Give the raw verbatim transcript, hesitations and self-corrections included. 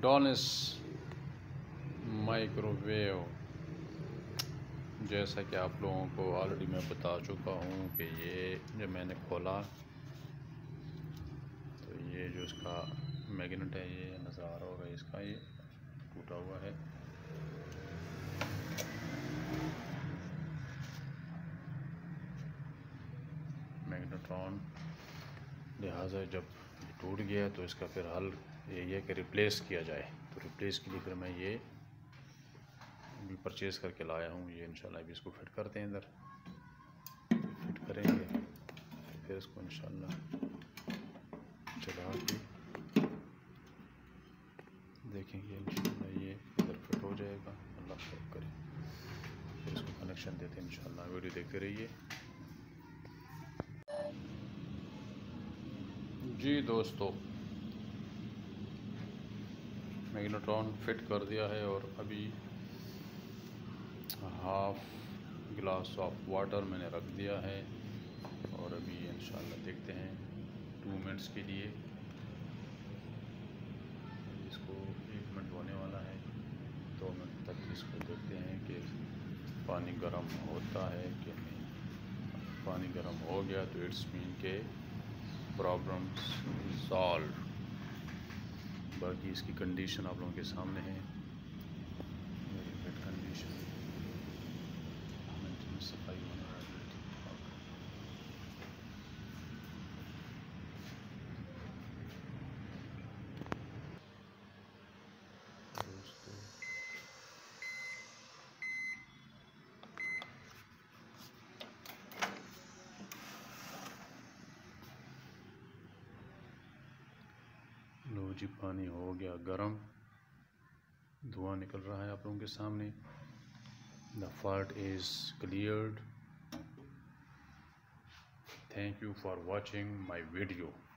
Dawlance microwave, जैसा कि आप लोगों को ऑलरेडी मैं बता चुका हूँ कि ये जब मैंने खोला तो ये जो इसका मैग्नेट है ये नज़र आ रहा होगा, इसका ये टूटा हुआ है। मैग्नेट्रॉन, लिहाजा जब टूट गया तो इसका फिर हल यही है कि रिप्लेस किया जाए। तो रिप्लेस के लिए फिर मैं ये भी परचेज़ करके लाया हूँ। ये इंशाल्लाह अभी इसको फिट करते हैं, इधर फिट करेंगे, फिर इसको इंशाल्लाह चला के देखेंगे। इंशाल्लाह ये इधर फिट हो जाएगा, अल्लाह खैर करे। फिर इसको कनेक्शन देते हैं इंशाल्लाह। वीडियो देखते रहिए। जी दोस्तों, मैग्नेट्रॉन फिट कर दिया है और अभी हाफ गिलास ऑफ वाटर मैंने रख दिया है और अभी इंशाल्लाह देखते हैं टू मिनट्स के लिए। इसको एक मिनट होने वाला है, दो मिनट तक इसको देखते हैं कि पानी गर्म होता है कि नहीं। पानी गर्म हो गया तो इट्स मीन के प्रॉब्लम सॉल्व। बाकी इसकी कंडीशन आप लोगों के सामने है, वेरी गुड कंडीशन, सफाई होने वाली है ठीक ठाक। दोस्तों लो जी, पानी हो गया गरम, धुआं निकल रहा है आप लोगों के सामने। The fault is cleared. Thank you for watching my video.